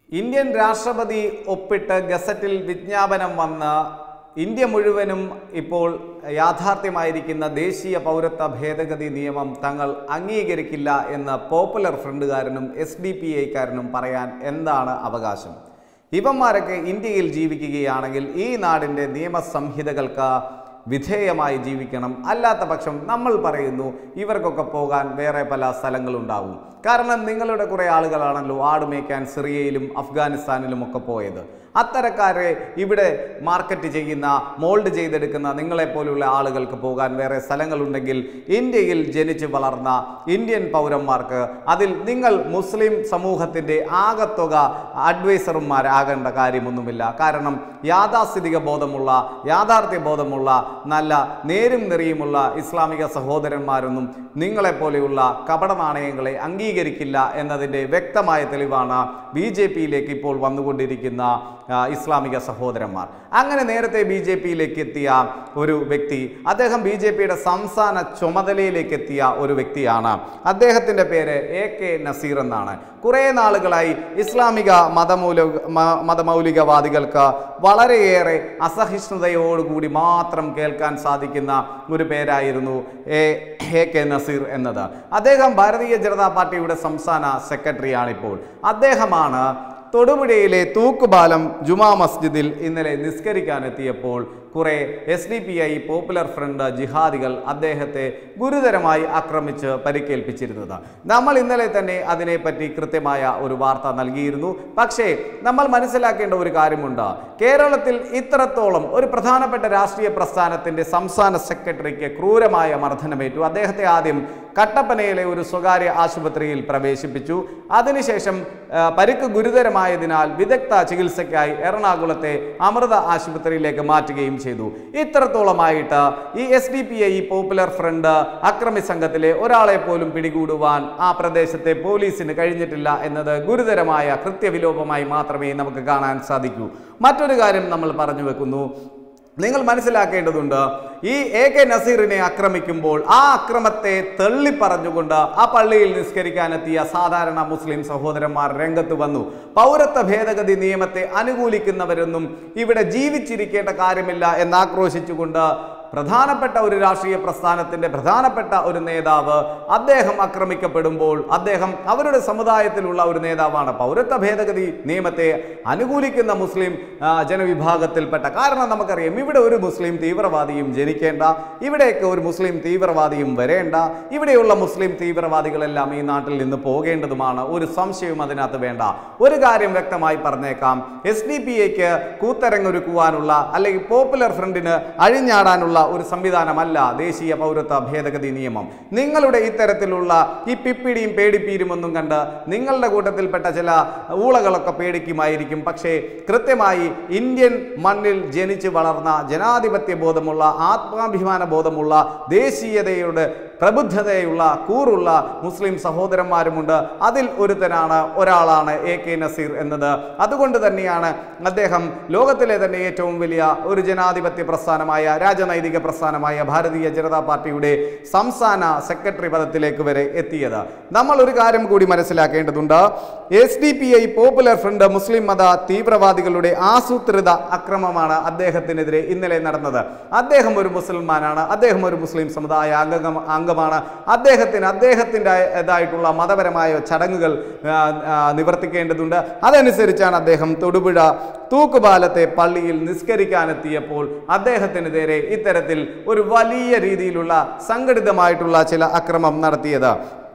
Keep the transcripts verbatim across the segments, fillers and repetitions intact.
Indian രാഷ്ട്രപതി ഒപ്പിട്ട് ഗസറ്റിൽ വിജ്ഞാപനം വന്ന ഇന്ത്യ മുഴുവനും ഇപ്പോൾ യാഥാർത്ഥ്യമായിരിക്കുന്ന ദേശീയ പൗരത്വ ഭേദഗതി നിയമം തങ്ങൾ അംഗീകരിക്കില്ല എന്ന് പോപ്പുലർ ഫ്രണ്ടുകാരനും എസ് ഡി പി ഐക്കാരനും പറയാൻ എന്താണ് അവകാശം? ഇവന്മാരൊക്കെ ഇന്ത്യയിൽ ജീവിക്കുകയാണെങ്കിൽ ഈ നാടിൻ്റെ നിയമസംഹിതകൾക്ക് വിധേയമായി ജീവിക്കണം. അല്ലാത്ത പക്ഷം നമ്മൾ പറയുന്നു ഇവർക്കൊക്കെ പോകാൻ വേറെ പല സ്ഥലങ്ങളുണ്ടാവും. കാരണം നിങ്ങളുടെ കുറേ ആളുകളാണല്ലോ ആട് മേയ്ക്കാൻ സിറിയയിലും അഫ്ഗാനിസ്ഥാനിലും ഒക്കെ പോയത്. അത്തരക്കാരെ ഇവിടെ മാർക്കറ്റ് ചെയ്യുന്ന മോൾഡ് ചെയ്തെടുക്കുന്ന നിങ്ങളെപ്പോലുള്ള ആളുകൾക്ക് പോകാൻ വേറെ സ്ഥലങ്ങളുണ്ടെങ്കിൽ ഇന്ത്യയിൽ ജനിച്ച് വളർന്ന ഇന്ത്യൻ പൗരന്മാർക്ക് അതിൽ നിങ്ങൾ മുസ്ലിം സമൂഹത്തിൻ്റെ ആകത്തുക അഡ്വൈസർമാരാകേണ്ട കാര്യമൊന്നുമില്ല. കാരണം യാഥാസ്ഥിതിക ബോധമുള്ള യാഥാർത്ഥ്യ ബോധമുള്ള നല്ല നേരും നെറിയുമുള്ള ഇസ്ലാമിക സഹോദരന്മാരൊന്നും നിങ്ങളെപ്പോലെയുള്ള കപട നാണയങ്ങളെ അംഗീകരിക്കില്ല എന്നതിൻ്റെ വ്യക്തമായ തെളിവാണ് ബി ജെ പിയിലേക്ക് ഇപ്പോൾ വന്നുകൊണ്ടിരിക്കുന്ന ഇസ്ലാമിക സഹോദരന്മാർ. അങ്ങനെ നേരത്തെ ബി ജെ പിയിലേക്ക് എത്തിയ ഒരു വ്യക്തി, അദ്ദേഹം ബി ജെ പിയുടെ സംസ്ഥാന ചുമതലയിലേക്ക് എത്തിയ ഒരു വ്യക്തിയാണ്. അദ്ദേഹത്തിൻ്റെ പേര് എ കെ നസീർ എന്നാണ്. കുറേ നാളുകളായി ഇസ്ലാമിക മതമൂല മതമൗലികവാദികൾക്ക് വളരെയേറെ അസഹിഷ്ണുതയോടുകൂടി മാത്രം കേൾക്കാൻ സാധിക്കുന്ന ഒരു പേരായിരുന്നു എ എ കെ നസീർ എന്നത്. അദ്ദേഹം ഭാരതീയ ജനതാ പാർട്ടിയുടെ സംസ്ഥാന സെക്രട്ടറിയാണിപ്പോൾ. അദ്ദേഹമാണ് തൊടുപുഴയിലെ തൂക്കുപാലം ജുമാ മസ്ജിദിൽ ഇന്നലെ നിസ്കരിക്കാനെത്തിയപ്പോൾ കുറെ S D P I popular front ജിഹാദികൾ അദ്ദേഹത്തെ ഗുരുതരമായി ആക്രമിച്ച് പരിക്കേൽപ്പിച്ചിരുന്നത്. നമ്മൾ ഇന്നലെ തന്നെ അതിനെപ്പറ്റി കൃത്യമായ ഒരു വാർത്ത നൽകിയിരുന്നു. പക്ഷേ നമ്മൾ മനസ്സിലാക്കേണ്ട ഒരു കാര്യമുണ്ട്. കേരളത്തിൽ ഇത്രത്തോളം ഒരു പ്രധാനപ്പെട്ട രാഷ്ട്രീയ പ്രസ്ഥാനത്തിൻ്റെ സംസ്ഥാന സെക്രട്ടറിക്ക് ക്രൂരമായ മർദ്ദനമേറ്റു. അദ്ദേഹത്തെ ആദ്യം കട്ടപ്പനയിലെ ഒരു സ്വകാര്യ ആശുപത്രിയിൽ പ്രവേശിപ്പിച്ചു. അതിനുശേഷം പരിക്ക് ഗുരുതരമായതിനാൽ വിദഗ്ധ ചികിത്സയ്ക്കായി എറണാകുളത്തെ അമൃത ആശുപത്രിയിലേക്ക് മാറ്റുകയും ചെയ്തു. ഇത്രത്തോളമായിട്ട് ഈ S D P I popular front അക്രമി സംഘത്തിലെ ഒരാളെ പോലും പിടികൂടുവാൻ ആ പ്രദേശത്തെ പോലീസിന് കഴിഞ്ഞിട്ടില്ല എന്നത് ഗുരുതരമായ കൃത്യവിലോപമായി മാത്രമേ നമുക്ക് കാണാൻ സാധിക്കൂ. മറ്റൊരു കാര്യം നമ്മൾ പറഞ്ഞു വെക്കുന്നു. നിങ്ങൾ മനസ്സിലാക്കേണ്ടതുണ്ട്, ഈ എ കെ നസീറിനെ ആക്രമിക്കുമ്പോൾ ആ അക്രമത്തെ തള്ളിപ്പറഞ്ഞുകൊണ്ട് ആ പള്ളിയിൽ നിസ്കരിക്കാനെത്തിയ സാധാരണ മുസ്ലിം സഹോദരന്മാർ രംഗത്ത് വന്നു. പൗരത്വ ഭേദഗതി നിയമത്തെ അനുകൂലിക്കുന്നവരൊന്നും ഇവിടെ ജീവിച്ചിരിക്കേണ്ട കാര്യമില്ല എന്നാക്രോശിച്ചുകൊണ്ട് പ്രധാനപ്പെട്ട ഒരു രാഷ്ട്രീയ പ്രസ്ഥാനത്തിൻ്റെ പ്രധാനപ്പെട്ട ഒരു നേതാവ് അദ്ദേഹം ആക്രമിക്കപ്പെടുമ്പോൾ അദ്ദേഹം അവരുടെ സമുദായത്തിലുള്ള ഒരു നേതാവാണ്. പൗരത്വ ഭേദഗതി നിയമത്തെ അനുകൂലിക്കുന്ന മുസ്ലിം ജനവിഭാഗത്തിൽപ്പെട്ട, കാരണം നമുക്കറിയാം ഇവിടെ ഒരു മുസ്ലിം തീവ്രവാദിയും ജനിക്കേണ്ട, ഇവിടേക്ക് ഒരു മുസ്ലിം തീവ്രവാദിയും വരേണ്ട, ഇവിടെയുള്ള മുസ്ലിം തീവ്രവാദികളെല്ലാം ഈ നാട്ടിൽ നിന്ന് പോകേണ്ടതുമാണ്. ഒരു സംശയവും അതിനകത്ത് വേണ്ട. ഒരു കാര്യം വ്യക്തമായി പറഞ്ഞേക്കാം, എസ് ഡി പി ഐക്ക് കൂത്തരങ്ങൊരുക്കുവാനുള്ള അല്ലെങ്കിൽ പോപ്പുലർ ഫ്രണ്ടിന് അഴിഞ്ഞാടാനുള്ള ഒരു സംവിധാനമല്ല ദേശീയ പൗരത്വ ഭേദഗതി നിയമം. നിങ്ങളുടെ ഇത്തരത്തിലുള്ള ഈ പിപ്പിടിയും പേടിപ്പീരും ഒന്നും കണ്ട് നിങ്ങളുടെ കൂട്ടത്തിൽപ്പെട്ട ചില ഊളകളൊക്കെ പേടിക്കുമായിരിക്കും. പക്ഷേ കൃത്യമായി ഇന്ത്യൻ മണ്ണിൽ ജനിച്ച് വളർന്ന ജനാധിപത്യ ബോധമുള്ള ആത്മാഭിമാന ബോധമുള്ള ദേശീയതയുടെ പ്രബുദ്ധതയുള്ള കൂറുള്ള മുസ്ലിം സഹോദരന്മാരുമുണ്ട്. അതിൽ ഒരുത്തനാണ് ഒരാളാണ് എ കെ നസീർ എന്നത്. അതുകൊണ്ട് തന്നെയാണ് അദ്ദേഹം ലോകത്തിലെ തന്നെ ഏറ്റവും വലിയ ഒരു ജനാധിപത്യ പ്രസ്ഥാനമായ രാജനൈതിക പ്രസ്ഥാനമായ ഭാരതീയ ജനതാ പാർട്ടിയുടെ സംസ്ഥാന സെക്രട്ടറി പദത്തിലേക്ക് വരെ എത്തിയത്. നമ്മൾ ഒരു കാര്യം കൂടി മനസ്സിലാക്കേണ്ടതുണ്ട്. S D P I popular front മുസ്ലിം മത തീവ്രവാദികളുടെ ആസൂത്രിത അക്രമമാണ് അദ്ദേഹത്തിനെതിരെ ഇന്നലെ നടന്നത്. അദ്ദേഹം ഒരു മുസൽമാനാണ്, അദ്ദേഹം ഒരു മുസ്ലിം സമുദായ അംഗം അംഗമാണ്. അദ്ദേഹത്തിന് അദ്ദേഹത്തിൻ്റെതായിട്ടുള്ള മതപരമായ ചടങ്ങുകൾ നിവർത്തിക്കേണ്ടതുണ്ട്. അതനുസരിച്ചാണ് അദ്ദേഹം തൊടുപുഴ തൂക്കുപാലത്തെ പള്ളിയിൽ നിസ്കരിക്കാനെത്തിയപ്പോൾ അദ്ദേഹത്തിനെതിരെ ഇത്തരത്തിൽ ഒരു വലിയ രീതിയിലുള്ള സംഘടിതമായിട്ടുള്ള ചില അക്രമം നടത്തിയത്.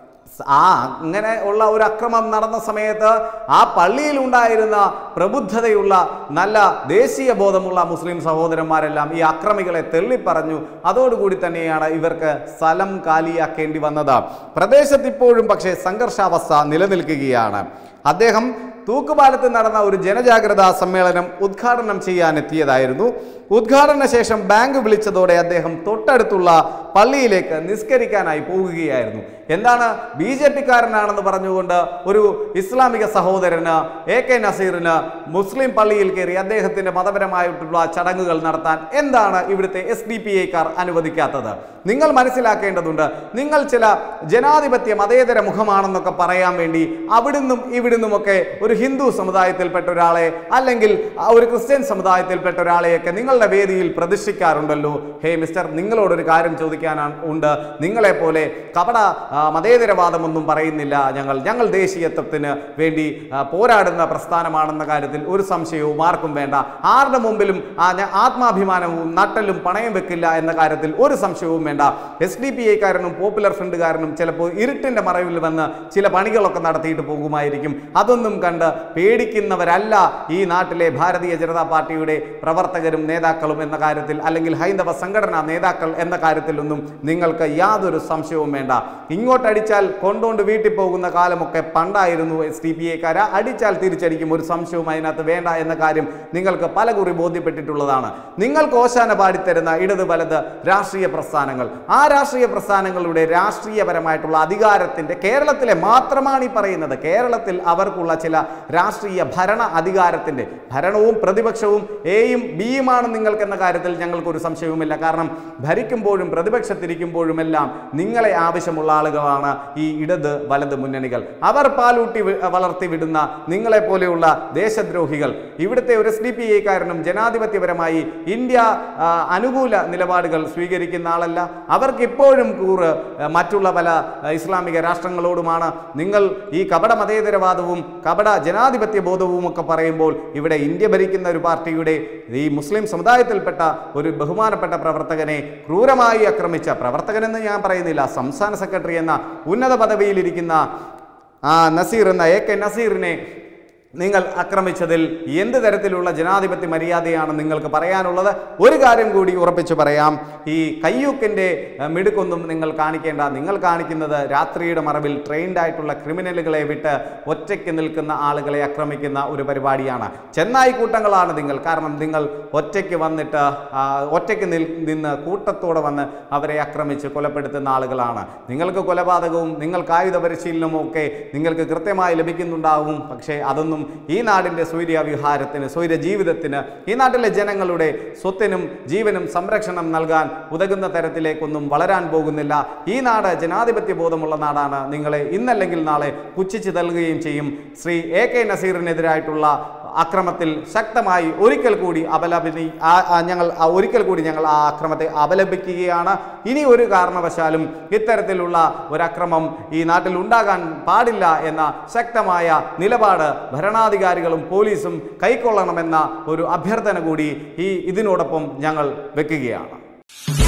ആ അങ്ങനെ ഉള്ള ഒരു അക്രമം നടന്ന സമയത്ത് ആ പള്ളിയിൽ ഉണ്ടായിരുന്ന പ്രബുദ്ധതയുള്ള നല്ല ദേശീയ ബോധമുള്ള മുസ്ലിം സഹോദരന്മാരെല്ലാം ഈ അക്രമികളെ തള്ളിപ്പറഞ്ഞു. അതോടുകൂടി തന്നെയാണ് ഇവർക്ക് സ്ഥലം കാലിയാക്കേണ്ടി വന്നത്. പ്രദേശത്ത് ഇപ്പോഴും പക്ഷേ സംഘർഷാവസ്ഥ നിലനിൽക്കുകയാണ്. അദ്ദേഹം തൂക്കുപാലത്ത് നടന്ന ഒരു ജനജാഗ്രതാ സമ്മേളനം ഉദ്ഘാടനം ചെയ്യാനെത്തിയതായിരുന്നു. ഉദ്ഘാടന ശേഷം ബാങ്ക് വിളിച്ചതോടെ അദ്ദേഹം തൊട്ടടുത്തുള്ള പള്ളിയിലേക്ക് നിസ്കരിക്കാനായി പോകുകയായിരുന്നു. എന്താണ് ബി ജെ പിക്കാരനാണെന്ന് പറഞ്ഞുകൊണ്ട് ഒരു ഇസ്ലാമിക സഹോദരന് എ കെ നസീറിന് മുസ്ലിം പള്ളിയിൽ കയറി അദ്ദേഹത്തിന്റെ മതപരമായിട്ടുള്ള ചടങ്ങുകൾ നടത്താൻ എന്താണ് ഇവിടുത്തെ എസ് ഡി പി ഐക്കാർ അനുവദിക്കാത്തത്? നിങ്ങൾ മനസ്സിലാക്കേണ്ടതുണ്ട്. നിങ്ങൾ ചില ജനാധിപത്യ മതേതര മുഖമാണെന്നൊക്കെ പറയാൻ വേണ്ടി അവിടുന്നും ഇവിടുന്നുമൊക്കെ ഒരു ഹിന്ദു സമുദായത്തിൽപ്പെട്ട ഒരാളെ അല്ലെങ്കിൽ ഒരു ക്രിസ്ത്യൻ സമുദായത്തിൽപ്പെട്ട ഒരാളെയൊക്കെ നിങ്ങളുടെ വേദിയിൽ പ്രതിഷ്ഠിക്കാറുണ്ടല്ലോ. ഹേ മിസ്റ്റർ, നിങ്ങളോടൊരു കാര്യം ചോദിക്കാനാണ് ഉണ്ട്. നിങ്ങളെ പോലെ കപട മതേതരവാദമൊന്നും പറയുന്നില്ല ഞങ്ങൾ. ഞങ്ങൾ ദേശീയത്വത്തിന് വേണ്ടി പോരാടുന്ന പ്രസ്ഥാനമാണെന്ന കാര്യത്തിൽ ഒരു സംശയവും ആർക്കും വേണ്ട. ആരുടെ മുമ്പിലും ആത്മാഭിമാനവും നട്ടലും പണയം വെക്കില്ല എന്ന കാര്യത്തിൽ ഒരു സംശയവും വേണ്ട. എസ് ഡി പി ഐക്കാരനും പോപ്പുലർ ഫ്രണ്ടുകാരനും ചിലപ്പോൾ ഇരുട്ടിന്റെ മറവിൽ വന്ന് ചില പണികളൊക്കെ നടത്തിയിട്ട് പോകുമായിരിക്കും. അതൊന്നും കണ്ട് പേടിക്കുന്നവരല്ല ഈ നാട്ടിലെ ഭാരതീയ ജനതാ പാർട്ടിയുടെ പ്രവർത്തകരും നേതാക്കളും എന്ന കാര്യത്തിൽ, അല്ലെങ്കിൽ ഹൈന്ദവ സംഘടനാ നേതാക്കൾ എന്ന കാര്യത്തിലൊന്നും നിങ്ങൾക്ക് യാതൊരു സംശയവും വേണ്ട. ഇങ്ങോട്ടടിച്ചാൽ കൊണ്ടോണ്ട് വീട്ടിൽ പോകുന്ന കാലമൊക്കെ പണ്ടായിരുന്നു. എസ് ഡി പി ഐക്കാര അടിച്ചാൽ തിരിച്ചടിക്കും, ഒരു സംശയവും അതിനകത്ത് വേണ്ട എന്ന കാര്യം നിങ്ങൾക്ക് പലകുറി ബോധ്യപ്പെട്ടിട്ടുള്ളതാണ്. നിങ്ങൾക്ക് ഓശാന പാടിത്തരുന്ന ഇടത് വലത് രാഷ്ട്രീയ പ്രസ്ഥാനങ്ങൾ, ആ രാഷ്ട്രീയ പ്രസ്ഥാനങ്ങളുടെ രാഷ്ട്രീയപരമായിട്ടുള്ള അധികാരത്തിന്റെ, കേരളത്തിലെ മാത്രമാണ് ഈ പറയുന്നത്, കേരളത്തിൽ അവർക്കുള്ള ചില രാഷ്ട്രീയ ഭരണ അധികാരത്തിന്റെ, ഭരണവും പ്രതിപക്ഷവും എയും ബിയുമാണ് നിങ്ങൾക്കെന്ന കാര്യത്തിൽ ഞങ്ങൾക്കൊരു സംശയവുമില്ല. കാരണം ഭരിക്കുമ്പോഴും പ്രതിപക്ഷത്തിരിക്കുമ്പോഴും എല്ലാം നിങ്ങളെ ആവശ്യമുള്ള ആളുകളാണ് ഈ ഇടത് വലത് മുന്നണികൾ. അവർ പാലൂട്ടി വളർത്തി വിടുന്ന നിങ്ങളെ പോലെയുള്ള ദേശദ്രോഹികൾ ഇവിടുത്തെ ഒരു എസ് ഡി പി ഐക്കാരനും ജനാധിപത്യപരമായി ഇന്ത്യ അനുകൂല നിലപാടുകൾ സ്വീകരിക്കുന്ന ആളല്ല. അവർക്ക് ഇപ്പോഴും കൂറ് മറ്റുള്ള പല ഇസ്ലാമിക രാഷ്ട്രങ്ങളോടുമാണ്. നിങ്ങൾ ഈ കപട മതേതരവാദവും കപട ജനാധിപത്യ ബോധവും ഒക്കെ പറയുമ്പോൾ ഇവിടെ ഇന്ത്യ ഭരിക്കുന്ന ഒരു പാർട്ടിയുടെ ഈ മുസ്ലിം സമുദായത്തിൽപ്പെട്ട ഒരു ബഹുമാനപ്പെട്ട പ്രവർത്തകനെ ക്രൂരമായി ആക്രമിച്ച, പ്രവർത്തകനെന്ന് ഞാൻ പറയുന്നില്ല, സംസ്ഥാന സെക്രട്ടറി എന്ന ഉന്നത പദവിയിലിരിക്കുന്ന ആ നസീർ എന്ന എ കെ നസീറിനെ നിങ്ങൾ ആക്രമിച്ചതിൽ എന്ത് തരത്തിലുള്ള ജനാധിപത്യ മര്യാദയാണ് നിങ്ങൾക്ക് പറയാനുള്ളത്? ഒരു കാര്യം കൂടി ഉറപ്പിച്ചു പറയാം, ഈ കയ്യൂക്കിൻ്റെ മിടുക്കൊന്നും നിങ്ങൾ കാണിക്കേണ്ട. നിങ്ങൾ കാണിക്കുന്നത് രാത്രിയുടെ മറവിൽ ട്രെയിൻഡ് ആയിട്ടുള്ള ക്രിമിനലുകളെ വിട്ട് ഒറ്റയ്ക്ക് നിൽക്കുന്ന ആളുകളെ ആക്രമിക്കുന്ന ഒരു പരിപാടിയാണ്. ചെന്നായി കൂട്ടങ്ങളാണ് നിങ്ങൾ. കാരണം നിങ്ങൾ ഒറ്റയ്ക്ക് വന്നിട്ട് ഒറ്റയ്ക്ക് നിന്ന് കൂട്ടത്തോടെ വന്ന് അവരെ ആക്രമിച്ച് കൊലപ്പെടുത്തുന്ന ആളുകളാണ്. നിങ്ങൾക്ക് കൊലപാതകവും നിങ്ങൾക്ക് ആയുധ പരിശീലനവും ഒക്കെ നിങ്ങൾക്ക് കൃത്യമായി ലഭിക്കുന്നുണ്ടാവും. പക്ഷേ അതൊന്നും ഈ നാടിൻ്റെ സ്വൈര്യ വിഹാരത്തിന്, സ്വൈര്യ ജീവിതത്തിന്, ഈ നാട്ടിലെ ജനങ്ങളുടെ സ്വത്തിനും ജീവനും സംരക്ഷണം നൽകാൻ ഉതകുന്ന തരത്തിലേക്കൊന്നും വളരാൻ പോകുന്നില്ല. ഈ നാട് ജനാധിപത്യ ബോധമുള്ള നാടാണ്. നിങ്ങളെ ഇന്നല്ലെങ്കിൽ നാളെ പുച്ഛിച്ചു തള്ളുകയും ചെയ്യും. ശ്രീ എ കെ നസീറിനെതിരായിട്ടുള്ള അക്രമത്തിൽ ശക്തമായി ഒരിക്കൽ കൂടി അപലപി ഞങ്ങൾ ഒരിക്കൽ കൂടി ഞങ്ങൾ ആ അക്രമത്തെ അപലപിക്കുകയാണ്. ഇനി ഒരു കാരണവശാലും ഇത്തരത്തിലുള്ള ഒരക്രമം ഈ നാട്ടിൽ ഉണ്ടാകാൻ പാടില്ല എന്ന ശക്തമായ നിലപാട് ഭരണാധികാരികളും പോലീസും കൈക്കൊള്ളണമെന്ന ഒരു അഭ്യർത്ഥന കൂടി ഈ ഇതിനോടൊപ്പം ഞങ്ങൾ വെക്കുകയാണ്.